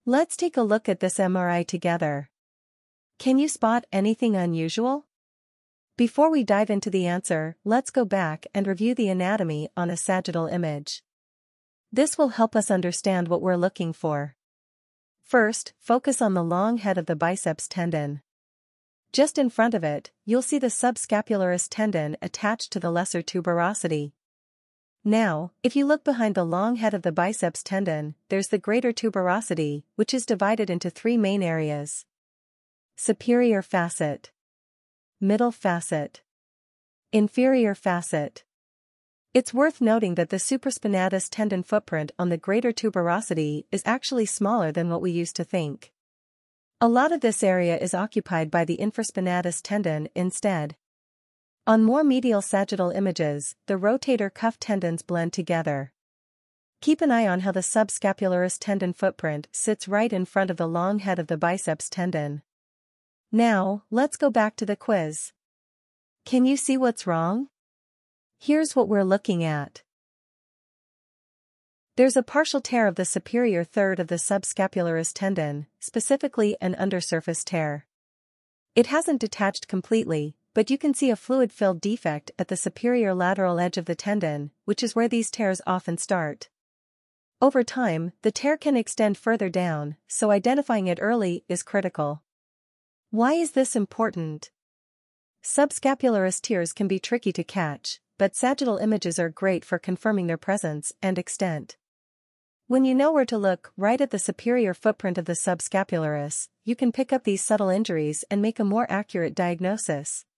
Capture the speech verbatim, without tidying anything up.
Let's take a look at this M R I together. Can you spot anything unusual? Before we dive into the answer, let's go back and review the anatomy on a sagittal image. This will help us understand what we're looking for. First, focus on the long head of the biceps tendon. Just in front of it, you'll see the subscapularis tendon attached to the lesser tuberosity. Now, if you look behind the long head of the biceps tendon, there's the greater tuberosity, which is divided into three main areas: superior facet, middle facet, inferior facet. It's worth noting that the supraspinatus tendon footprint on the greater tuberosity is actually smaller than what we used to think. A lot of this area is occupied by the infraspinatus tendon instead. On more medial sagittal images, the rotator cuff tendons blend together. Keep an eye on how the subscapularis tendon footprint sits right in front of the long head of the biceps tendon. Now, let's go back to the quiz. Can you see what's wrong? Here's what we're looking at. There's a partial tear of the superior third of the subscapularis tendon, specifically an undersurface tear. It hasn't detached completely, but you can see a fluid-filled defect at the superior-lateral edge of the tendon, which is where these tears often start. Over time, the tear can extend further down, so identifying it early is critical. Why is this important? Subscapularis tears can be tricky to catch, but sagittal images are great for confirming their presence and extent. When you know where to look right at the superior footprint of the subscapularis, you can pick up these subtle injuries and make a more accurate diagnosis.